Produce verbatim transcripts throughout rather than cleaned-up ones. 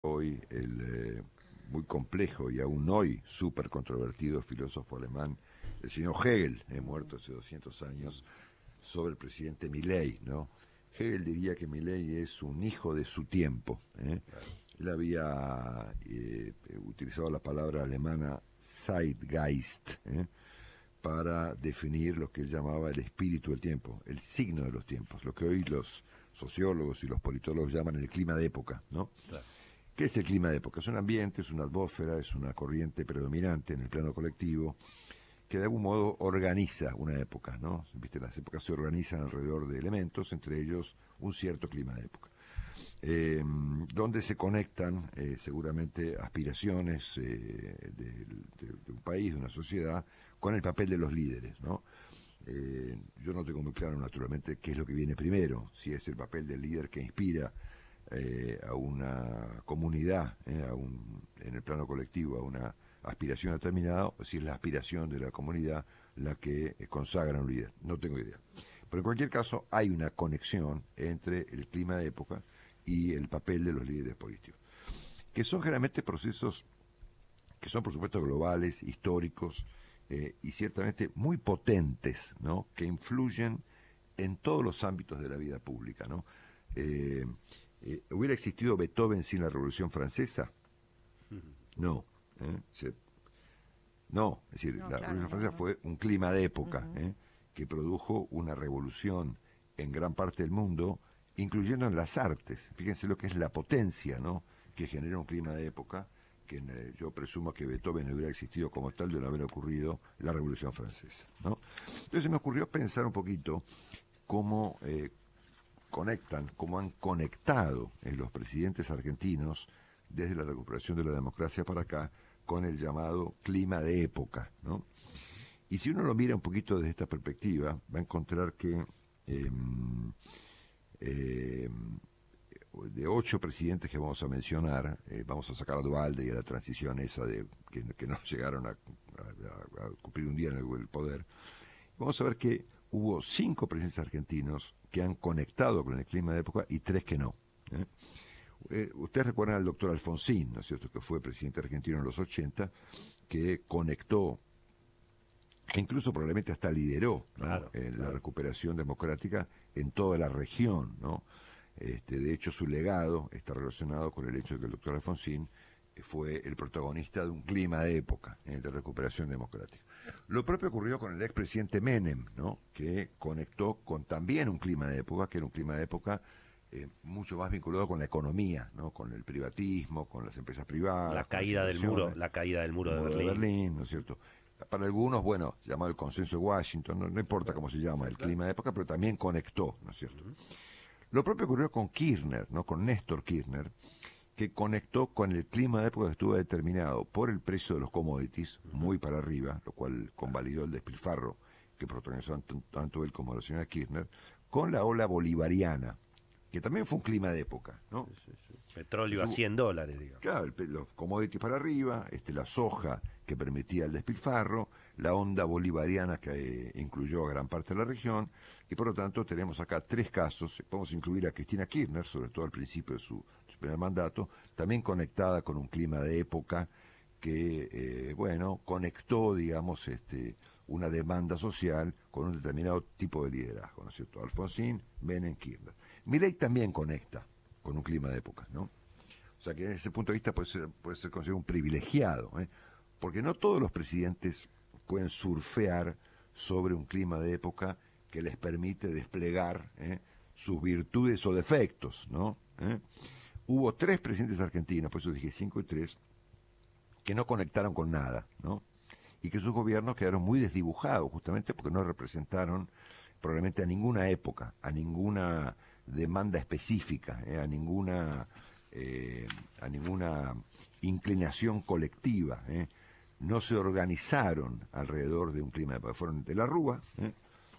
hoy el eh, muy complejo y aún hoy súper controvertido filósofo alemán, el señor Hegel, eh, muerto hace doscientos años, sobre el presidente Milei, ¿no? Hegel diría que Milei es un hijo de su tiempo, ¿eh? Él había eh, utilizado la palabra alemana Zeitgeist, ¿eh? para definir lo que él llamaba el espíritu del tiempo, el signo de los tiempos, lo que hoy los sociólogos y los politólogos llaman el clima de época, ¿no? Claro. ¿Qué es el clima de época? Es un ambiente, es una atmósfera, es una corriente predominante en el plano colectivo que de algún modo organiza una época, ¿no? Viste, las épocas se organizan alrededor de elementos, entre ellos un cierto clima de época, eh, donde se conectan eh, seguramente aspiraciones eh, de, de, de un país, de una sociedad, con el papel de los líderes, ¿no? Eh, yo no tengo muy claro, naturalmente, qué es lo que viene primero, si es el papel del líder que inspira eh, a una comunidad, eh, a un, en el plano colectivo, a una aspiración determinada, o si es la aspiración de la comunidad la que eh, consagra a un líder. No tengo idea. Pero en cualquier caso, hay una conexión entre el clima de época y el papel de los líderes políticos, que son generalmente procesos que son, por supuesto, globales, históricos, eh, y ciertamente muy potentes, ¿no? Que influyen en todos los ámbitos de la vida pública, ¿no? Eh, eh, ¿Hubiera existido Beethoven sin la Revolución Francesa? No. ¿eh? Se, no, es decir, No, la claro, Revolución no, Francesa no. fue un clima de época, Ujú. ¿eh? Que produjo una revolución en gran parte del mundo, incluyendo en las artes. Fíjense lo que es la potencia, ¿no? Que genera un clima de época, que eh, yo presumo que Beethoven no hubiera existido como tal de no haber ocurrido la Revolución Francesa, ¿no? Entonces me ocurrió pensar un poquito cómo eh, conectan, cómo han conectado eh, los presidentes argentinos desde la recuperación de la democracia para acá con el llamado clima de época, ¿no? Y si uno lo mira un poquito desde esta perspectiva, va a encontrar que eh, eh, de ocho presidentes que vamos a mencionar, eh, vamos a sacar a Duhalde y a la transición esa de que, que no llegaron a, a, a cumplir un día en el, el poder, vamos a ver que hubo cinco presidentes argentinos que han conectado con el clima de época y tres que no. ¿eh? Eh, ustedes recuerdan al doctor Alfonsín, ¿no es cierto?, que fue presidente argentino en los ochenta, que conectó, que incluso probablemente hasta lideró, ¿no? Claro, en claro. la recuperación democrática en toda la región, ¿no? Este, de hecho, su legado está relacionado con el hecho de que el doctor Alfonsín fue el protagonista de un clima de época, eh, de recuperación democrática. Lo propio ocurrió con el expresidente Menem, ¿no? Que conectó con también un clima de época, que era un clima de época eh, mucho más vinculado con la economía, ¿no? Con el privatismo, con las empresas privadas, La con las caída del muro, inversiones, la caída del muro el de muro de Berlín. Berlín, ¿no es cierto? Para algunos, bueno, llamado el consenso de Washington, no, no importa cómo se llama, el clima de época, pero también conectó, ¿no es cierto? Lo propio ocurrió con Kirchner, ¿no? Con Néstor Kirchner, que conectó con el clima de época que estuvo determinado por el precio de los commodities, muy para arriba, lo cual convalidó el despilfarro que protagonizó tanto, tanto él como la señora Kirchner, con la ola bolivariana, que también fue un clima de época, ¿no? Sí, sí. Petróleo a Su- cien dólares, digamos. Claro, el pe- los commodities para arriba, este, la soja que permitía el despilfarro, la onda bolivariana que eh, incluyó a gran parte de la región, y por lo tanto tenemos acá tres casos. Podemos incluir a Cristina Kirchner, sobre todo al principio de su, su primer mandato, también conectada con un clima de época que, eh, bueno, conectó, digamos, este, una demanda social con un determinado tipo de liderazgo, ¿no es cierto? Alfonsín, Menem, Kirchner. Milei también conecta con un clima de época, ¿no? O sea que desde ese punto de vista puede ser, puede ser considerado un privilegiado, ¿eh? Porque no todos los presidentes pueden surfear sobre un clima de época que les permite desplegar ¿eh? sus virtudes o defectos, ¿no? ¿Eh? Hubo tres presidentes argentinos, por eso dije cinco y tres, que no conectaron con nada, ¿no? Y que sus gobiernos quedaron muy desdibujados, justamente porque no representaron probablemente a ninguna época, a ninguna demanda específica, ¿eh? a ninguna eh, a ninguna inclinación colectiva, ¿eh? No se organizaron alrededor de un clima de paz. Fueron de la Rúa, ¿eh?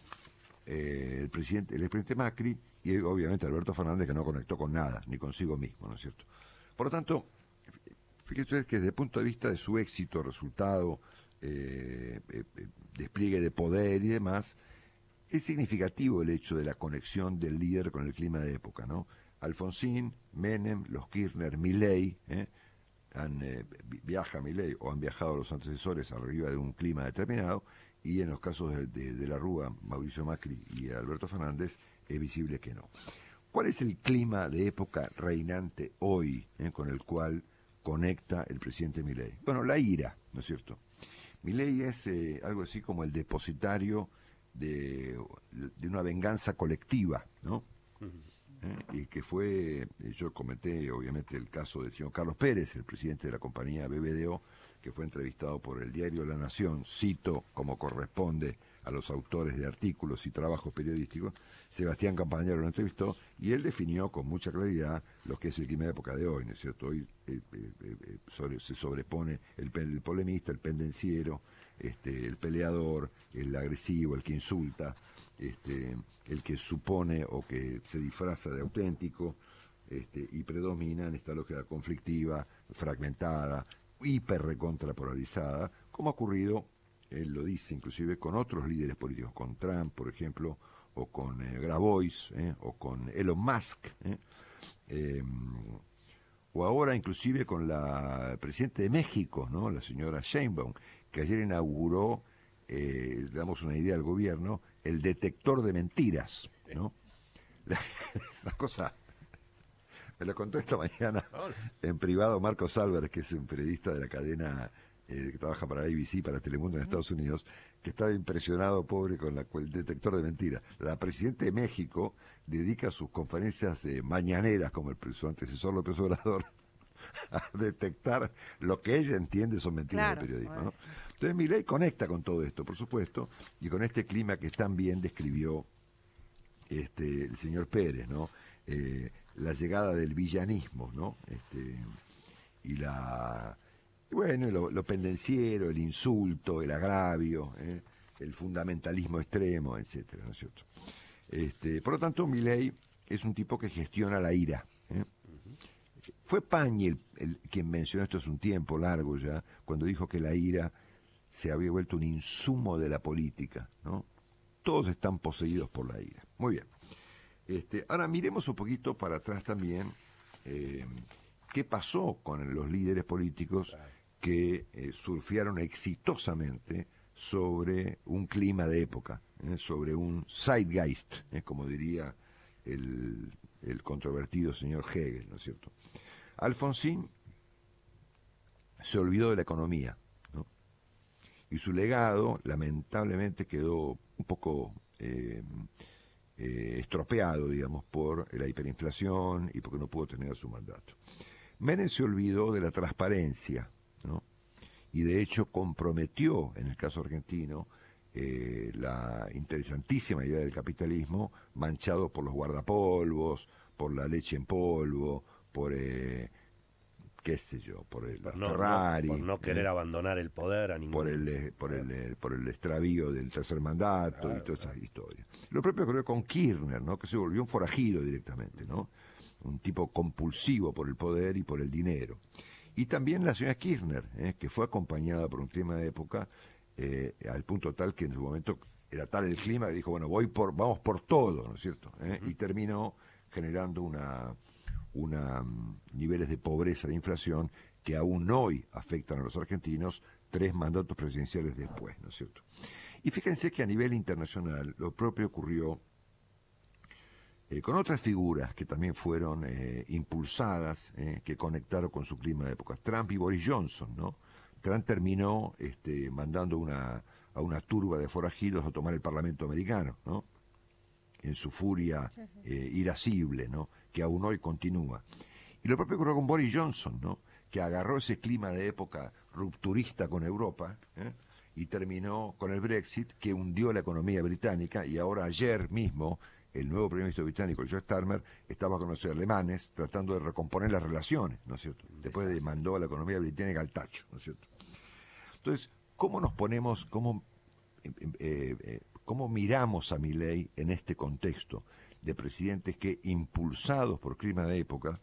Eh, el presidente, el expresidente Macri y obviamente Alberto Fernández, que no conectó con nada, ni consigo mismo, ¿no es cierto? Por lo tanto, fíjense ustedes que desde el punto de vista de su éxito, resultado, eh, eh, eh, despliegue de poder y demás, es significativo el hecho de la conexión del líder con el clima de época, ¿no? Alfonsín, Menem, los Kirchner, Milei, ¿eh? han, eh, viaja Milei o han viajado los antecesores arriba de un clima determinado, y en los casos de, de, de la Rúa, Mauricio Macri y Alberto Fernández, es visible que no. ¿Cuál es el clima de época reinante hoy, eh, con el cual conecta el presidente Milei? Bueno, la ira, ¿no es cierto? Milei es eh, algo así como el depositario de, de una venganza colectiva, ¿no? ¿Eh? Y que fue, yo comenté obviamente el caso del señor Carlos Pérez, el presidente de la compañía B B D O, que fue entrevistado por el diario La Nación, cito como corresponde a los autores de artículos y trabajos periodísticos. Sebastián Campagnaro lo entrevistó y él definió con mucha claridad lo que es el clima de época de hoy, ¿no es cierto? Hoy eh, eh, eh, sobre, se sobrepone el, el polemista, el pendenciero, este, el peleador, el agresivo, el que insulta, este, el que supone o que se disfraza de auténtico, este, y predomina en esta lógica conflictiva, fragmentada, hiper recontra polarizada, como ha ocurrido, él lo dice inclusive, con otros líderes políticos, con Trump, por ejemplo, o con eh, Grabois, eh, o con Elon Musk, eh, eh, o ahora inclusive con la presidenta de México, ¿no?, la señora Sheinbaum, que ayer inauguró, eh, damos una idea al gobierno, el detector de mentiras, ¿no? La, la cosa, me lo contó esta mañana en privado Marcos Álvarez, que es un periodista de la cadena eh, que trabaja para A B C, para Telemundo en Estados Unidos, que estaba impresionado, pobre, con, la, con el detector de mentiras. La presidenta de México dedica sus conferencias eh, mañaneras, como el, su antecesor López Obrador, a detectar lo que ella entiende son mentiras, claro, del periodismo, ¿no? Entonces Milei conecta con todo esto, por supuesto, y con este clima que tan bien describió este, el señor Pérez, ¿no? Eh, la llegada del villanismo, ¿no? Este, y la, bueno, lo, lo pendenciero, el insulto, el agravio, ¿eh? El fundamentalismo extremo, etcétera, ¿no es cierto? Este, por lo tanto, Milei es un tipo que gestiona la ira, ¿eh? Fue Pañi el, el, quien mencionó esto hace un tiempo largo ya, cuando dijo que la ira se había vuelto un insumo de la política, ¿no? Todos están poseídos por la ira. Muy bien. Este, ahora miremos un poquito para atrás también eh, qué pasó con los líderes políticos que eh, surfearon exitosamente sobre un clima de época, eh, sobre un zeitgeist, eh, como diría el, el controvertido señor Hegel, ¿no es cierto? Alfonsín se olvidó de la economía, ¿no? Y su legado, lamentablemente, quedó un poco eh, eh, estropeado, digamos, por la hiperinflación y porque no pudo tener su mandato. Menem se olvidó de la transparencia, ¿no? Y de hecho comprometió, en el caso argentino, eh, la interesantísima idea del capitalismo, manchado por los guardapolvos, por la leche en polvo, por... Eh, qué sé yo, por el por no, Ferrari, no, por no querer eh, abandonar el poder a ningún... por el eh, por el eh, por el extravío del tercer mandato, claro, y todas claro. esas historias. Lo propio ocurrió con Kirchner, ¿no? Que se volvió un forajido directamente, ¿no? Un tipo compulsivo por el poder y por el dinero. Y también la señora Kirchner, ¿eh? Que fue acompañada por un clima de época eh, al punto tal que en su momento era tal el clima que dijo, bueno, voy por vamos por todo, ¿no es cierto? ¿Eh? Uh-huh. Y terminó generando una una um, niveles de pobreza, de inflación, que aún hoy afectan a los argentinos tres mandatos presidenciales después, ¿no es cierto? Y fíjense que a nivel internacional lo propio ocurrió eh, con otras figuras que también fueron eh, impulsadas, eh, que conectaron con su clima de época. Trump y Boris Johnson, ¿no? Trump terminó este, mandando una, a una turba de forajidos a tomar el Parlamento americano, ¿no? En su furia eh, irascible, ¿no? Que aún hoy continúa. Y lo propio ocurrió con Boris Johnson, ¿no? Que agarró ese clima de época rupturista con Europa, ¿eh? Y terminó con el Brexit, que hundió la economía británica, y ahora ayer mismo el nuevo primer ministro británico, Joe Starmer, estaba con los alemanes tratando de recomponer las relaciones, ¿no es cierto? Después de mandó a la economía británica al tacho, ¿no es cierto? Entonces, ¿cómo nos ponemos, cómo... Eh, eh, eh, ¿Cómo miramos a Milei en este contexto de presidentes que, impulsados por clima de época,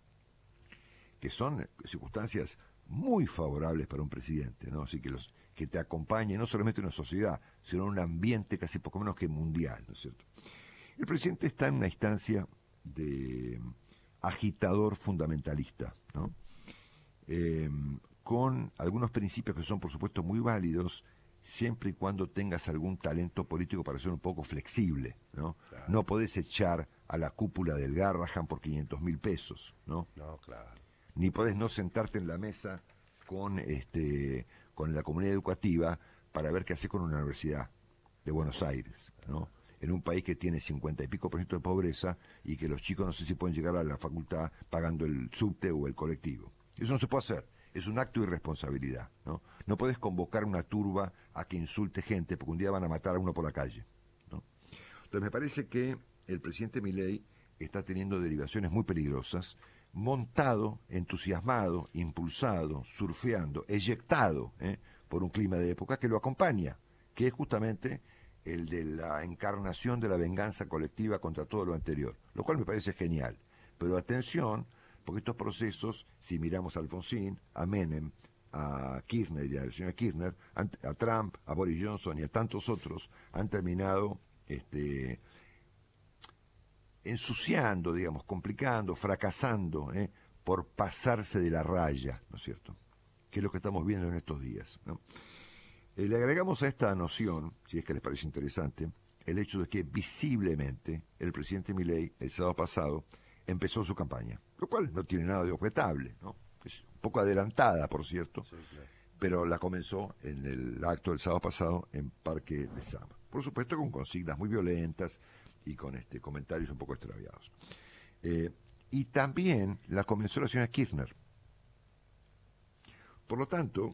que son circunstancias muy favorables para un presidente, ¿no? Así que los que te acompañe no solamente una sociedad, sino un ambiente casi poco menos que mundial, ¿no es cierto? El presidente está en una instancia de, agitador fundamentalista, ¿no? Eh, con algunos principios que son, por supuesto, muy válidos, siempre y cuando tengas algún talento político para ser un poco flexible, ¿no? Claro. No podés echar a la cúpula del Garrahan por quinientos mil pesos, ¿no? No, claro. Ni podés no sentarte en la mesa con, este, con la comunidad educativa para ver qué haces con una universidad de Buenos Aires, ¿no? En un país que tiene cincuenta y pico por ciento de pobreza y que los chicos no sé si pueden llegar a la facultad pagando el subte o el colectivo. Eso no se puede hacer. Es un acto de irresponsabilidad, ¿no? No podés convocar una turba a que insulte gente porque un día van a matar a uno por la calle, ¿no? Entonces me parece que el presidente Milei está teniendo derivaciones muy peligrosas, montado, entusiasmado, impulsado, surfeando, eyectado ¿eh? por un clima de época que lo acompaña, que es justamente el de la encarnación de la venganza colectiva contra todo lo anterior, lo cual me parece genial. Pero atención, porque estos procesos, si miramos a Alfonsín, a Menem, a Kirchner y a la señora Kirchner, a Trump, a Boris Johnson y a tantos otros, han terminado este, ensuciando, digamos, complicando, fracasando, ¿eh? por pasarse de la raya, ¿no es cierto? Que es lo que estamos viendo en estos días, ¿no? Eh, le agregamos a esta noción, si es que les parece interesante, el hecho de que visiblemente el presidente Milei, el sábado pasado, empezó su campaña, lo cual no tiene nada de objetable, ¿no? Es un poco adelantada, por cierto, sí, claro. Pero la comenzó en el acto del sábado pasado en Parque Lezama. Por supuesto con consignas muy violentas y con este, comentarios un poco extraviados. Eh, y también la comenzó la señora Kirchner. Por lo tanto,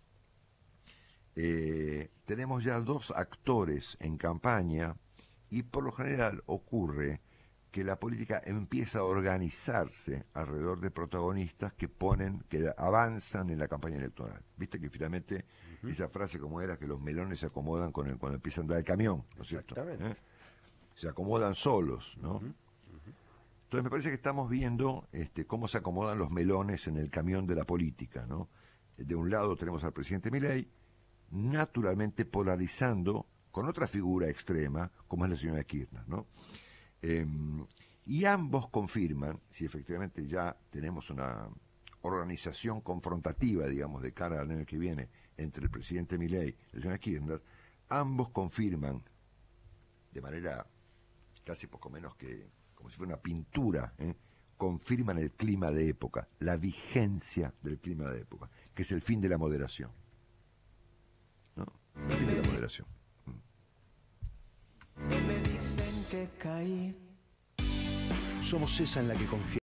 eh, tenemos ya dos actores en campaña y por lo general ocurre que la política empieza a organizarse alrededor de protagonistas que ponen, que avanzan en la campaña electoral. Viste que finalmente uh-huh. esa frase como era que los melones se acomodan con el, cuando empieza a andar el camión, ¿no es cierto? ¿Eh? Se acomodan solos, ¿no? Uh-huh. Uh-huh. Entonces me parece que estamos viendo este, cómo se acomodan los melones en el camión de la política, ¿no? De un lado tenemos al presidente Milei, naturalmente polarizando con otra figura extrema, como es la señora Kirchner, ¿no? Eh, y ambos confirman, si efectivamente ya tenemos una organización confrontativa, digamos, de cara al año que viene, entre el presidente Milei y la señora Kirchner, ambos confirman, de manera casi poco menos que, como si fuera una pintura, ¿eh? confirman el clima de época, la vigencia del clima de época, que es el fin de la moderación. ¿No? El fin de la moderación. Me dicen que caí. Somos esa en la que confiamos.